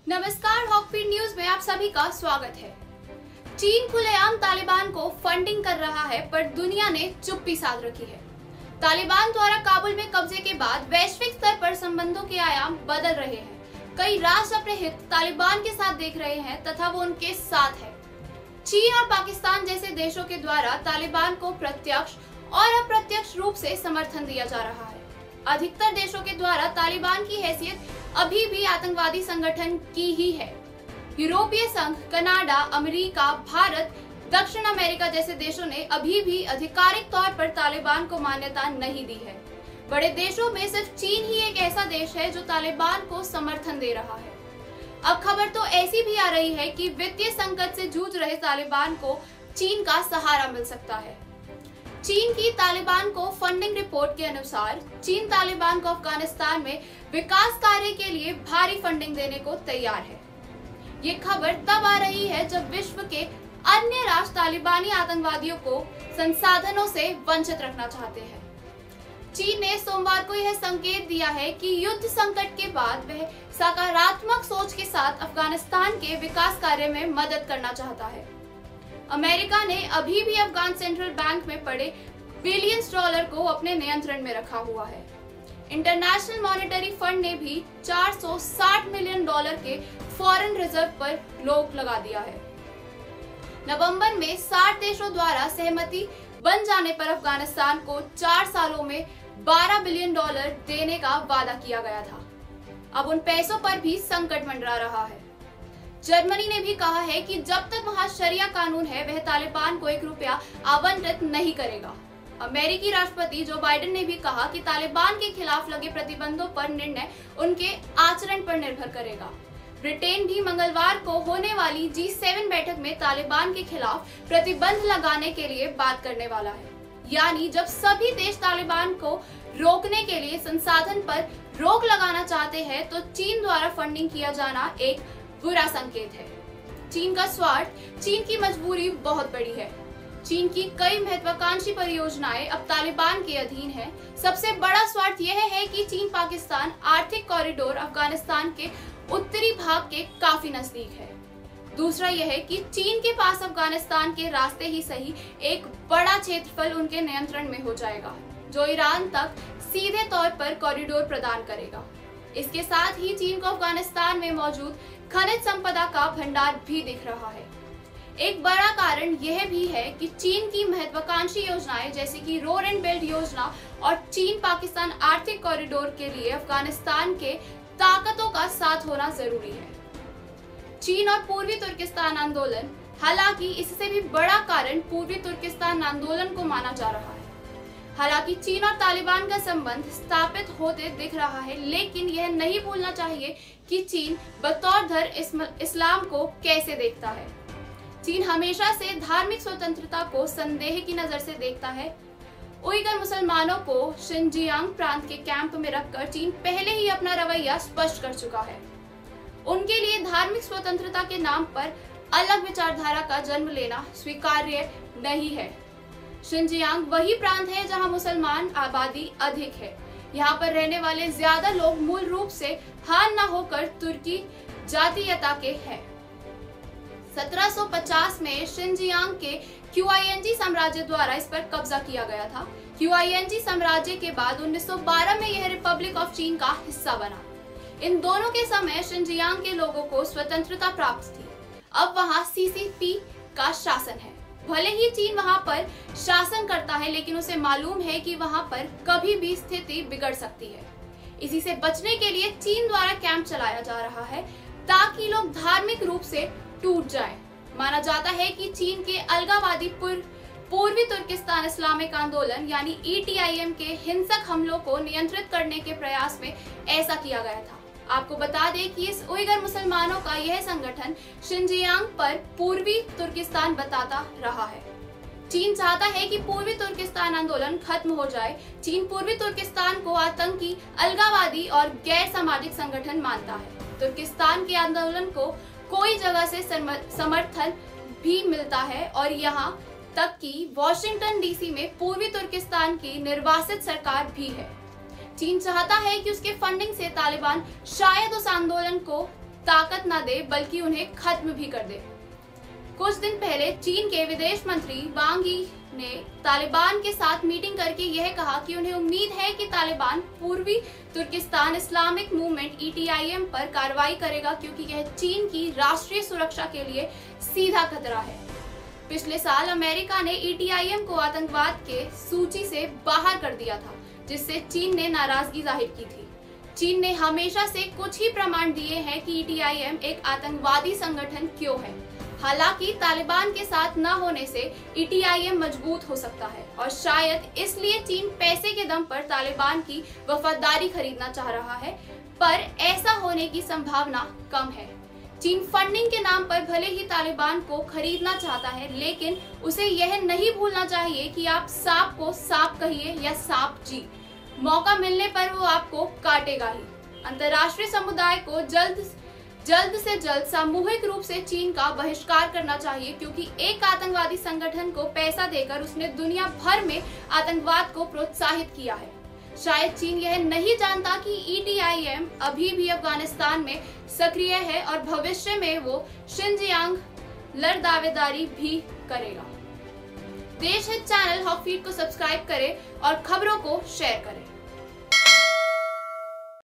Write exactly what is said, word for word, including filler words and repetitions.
नमस्कार, हॉकफीड न्यूज में आप सभी का स्वागत है। चीन खुलेआम तालिबान को फंडिंग कर रहा है, पर दुनिया ने चुप्पी साध रखी है। तालिबान द्वारा काबुल में कब्जे के बाद वैश्विक स्तर पर संबंधों के आयाम बदल रहे हैं। कई राष्ट्र अपने हित तालिबान के साथ देख रहे हैं तथा वो उनके साथ है। चीन और पाकिस्तान जैसे देशों के द्वारा तालिबान को प्रत्यक्ष और अप्रत्यक्ष रूप से समर्थन दिया जा रहा है। अधिकतर देशों के द्वारा तालिबान की हैसियत अभी भी आतंकवादी संगठन की ही है। यूरोपीय संघ, कनाडा, अमेरिका, भारत, दक्षिण अमेरिका जैसे देशों ने अभी भी आधिकारिक तौर पर तालिबान को मान्यता नहीं दी है। बड़े देशों में सिर्फ चीन ही एक ऐसा देश है जो तालिबान को समर्थन दे रहा है। अब खबर तो ऐसी भी आ रही है कि वित्तीय संकट से जूझ रहे तालिबान को चीन का सहारा मिल सकता है। चीन की तालिबान को फंडिंग रिपोर्ट के अनुसार चीन तालिबान को अफगानिस्तान में विकास कार्य के लिए भारी फंडिंग देने को तैयार है। ये खबर तब आ रही है जब विश्व के अन्य राष्ट्र तालिबानी आतंकवादियों को संसाधनों से वंचित रखना चाहते हैं। चीन ने सोमवार को यह संकेत दिया है कि युद्ध संकट के बाद वह सकारात्मक सोच के साथ अफगानिस्तान के विकास कार्य में मदद करना चाहता है। अमेरिका ने अभी भी अफगान सेंट्रल बैंक में पड़े बिलियंस डॉलर को अपने नियंत्रण में रखा हुआ है। इंटरनेशनल मॉनेटरी फंड ने भी चार सौ साठ मिलियन डॉलर के फॉरेन रिजर्व पर रोक लगा दिया है। नवंबर में साठ देशों द्वारा सहमति बन जाने पर अफगानिस्तान को चार सालों में बारह बिलियन डॉलर देने का वादा किया गया था। अब उन पैसों पर भी संकट मंडरा रहा है। जर्मनी ने भी कहा है कि जब तक वहां शरिया कानून है, वह तालिबान को एक रुपया आवंटित नहीं करेगा। अमेरिकी राष्ट्रपति जो बाइडेन ने भी कहा कि तालिबान के खिलाफ लगे प्रतिबंधों पर निर्णय उनके आचरण पर निर्भर करेगा। ब्रिटेन भी मंगलवार को होने वाली जी सेवन बैठक में तालिबान के खिलाफ प्रतिबंध लगाने के लिए बात करने वाला है। यानी जब सभी देश तालिबान को रोकने के लिए संसाधन पर रोक लगाना चाहते हैं, तो चीन द्वारा फंडिंग किया जाना एक बुरा संकेत है। चीन का स्वार्थ, चीन की मजबूरी बहुत बड़ी है। चीन की कई महत्वाकांक्षी परियोजनाएं अब तालिबान के अधीन हैं। सबसे बड़ा स्वार्थ यह है कि चीन पाकिस्तान आर्थिक कॉरिडोर अफगानिस्तान के उत्तरी भाग के काफी नजदीक है। दूसरा यह है कि चीन के पास अफगानिस्तान के रास्ते ही सही एक बड़ा क्षेत्रफल उनके नियंत्रण में हो जाएगा, जो ईरान तक सीधे तौर पर कॉरिडोर प्रदान करेगा। इसके साथ ही चीन को अफगानिस्तान में मौजूद खनिज संपदा का भंडार भी दिख रहा है। एक बड़ा कारण यह भी है कि चीन की महत्वाकांक्षी योजनाएं जैसे कि रोड एंड बेल्ट योजना और चीन पाकिस्तान आर्थिक कॉरिडोर के लिए अफगानिस्तान के ताकतों का साथ होना जरूरी है। चीन और पूर्वी तुर्किस्तान आंदोलन, हालांकि इससे भी बड़ा कारण पूर्वी तुर्किस्तान आंदोलन को माना जा रहा है। हालांकि चीन और तालिबान का संबंध स्थापित होते दिख रहा है, लेकिन यह नहीं भूलना चाहिए कि चीन बतौर धर्म इस्लाम को कैसे देखता है। चीन हमेशा से धार्मिक स्वतंत्रता को संदेह की नजर से देखता है। उइगर मुसलमानों को शिनजियांग प्रांत के कैंप में रखकर चीन पहले ही अपना रवैया स्पष्ट कर चुका है। उनके लिए धार्मिक स्वतंत्रता के नाम पर अलग विचारधारा का जन्म लेना स्वीकार्य नहीं है। शिनजियांग वही प्रांत है जहां मुसलमान आबादी अधिक है। यहाँ पर रहने वाले ज्यादा लोग मूल रूप से हान न होकर तुर्की जातीयता के हैं। सत्रह सौ पचास में शिनजियांग के क्यूआईएनजी साम्राज्य द्वारा इस पर कब्जा किया गया था। क्यूआईएनजी साम्राज्य के बाद उन्नीस सौ बारह में यह रिपब्लिक ऑफ चीन का हिस्सा बना। इन दोनों के समय शिनजियांग के लोगों को स्वतंत्रता प्राप्त थी। अब वहाँ सीसीपी का शासन है। भले ही चीन वहां पर शासन करता है, लेकिन उसे मालूम है कि वहां पर कभी भी स्थिति बिगड़ सकती है। इसी से बचने के लिए चीन द्वारा कैंप चलाया जा रहा है, ताकि लोग धार्मिक रूप से टूट जाएं। माना जाता है कि चीन के अलगावादी पूर्वी तुर्किस्तान इस्लामिक आंदोलन यानी ई टी आई एम के हिंसक हमलों को नियंत्रित करने के प्रयास में ऐसा किया गया था। आपको बता दें कि इस उइगर मुसलमानों का यह संगठन शिनजियांग पर पूर्वी तुर्किस्तान बताता रहा है। चीन चाहता है कि पूर्वी तुर्किस्तान आंदोलन खत्म हो जाए। चीन पूर्वी तुर्किस्तान को आतंकी, अलगावादी और गैर सामाजिक संगठन मानता है। तुर्किस्तान के आंदोलन को कोई जगह से समर्थन भी मिलता है और यहाँ तक कि वॉशिंगटन डीसी में पूर्वी तुर्किस्तान की निर्वासित सरकार भी है। चीन चाहता है कि उसके फंडिंग से तालिबान शायद उस आंदोलन को ताकत न दे बल्कि उन्हें खत्म भी कर दे। कुछ दिन पहले चीन के विदेश मंत्री वांग यी ने तालिबान के साथ मीटिंग करके यह कहा कि उन्हें उम्मीद है कि तालिबान पूर्वी Turkistan Islamic movement E T I M पर कार्रवाई करेगा, क्योंकि यह चीन की राष्ट्रीय सुरक्षा के लिए सीधा खतरा है। पिछले साल अमेरिका ने ई टी आई एम को आतंकवाद के सूची से बाहर कर दिया था, जिससे चीन ने नाराजगी जाहिर की थी। चीन ने हमेशा से कुछ ही प्रमाण दिए हैं कि ई टी आई एम एक आतंकवादी संगठन क्यों है। हालांकि तालिबान के साथ न होने से ई टी आई एम मजबूत हो सकता है और शायद इसलिए चीन पैसे के दम पर तालिबान की वफादारी खरीदना चाह रहा है, पर ऐसा होने की संभावना कम है। चीन फंडिंग के नाम पर भले ही तालिबान को खरीदना चाहता है, लेकिन उसे यह नहीं भूलना चाहिए कि आप सांप को सांप कहिए या सांप जी, मौका मिलने पर वो आपको काटेगा ही। अंतर्राष्ट्रीय समुदाय को जल्द जल्द से जल्द सामूहिक रूप से चीन का बहिष्कार करना चाहिए, क्योंकि एक आतंकवादी संगठन को पैसा देकर उसने दुनिया भर में आतंकवाद को प्रोत्साहित किया है। शायद चीन यह नहीं जानता कि ई टी आई एम अभी भी अफगानिस्तान में सक्रिय है और भविष्य में वो शिनजियांग लड़ दावेदारी भी करेगा। देश हित चैनल हॉक फीड को सब्सक्राइब करें और खबरों को शेयर करें।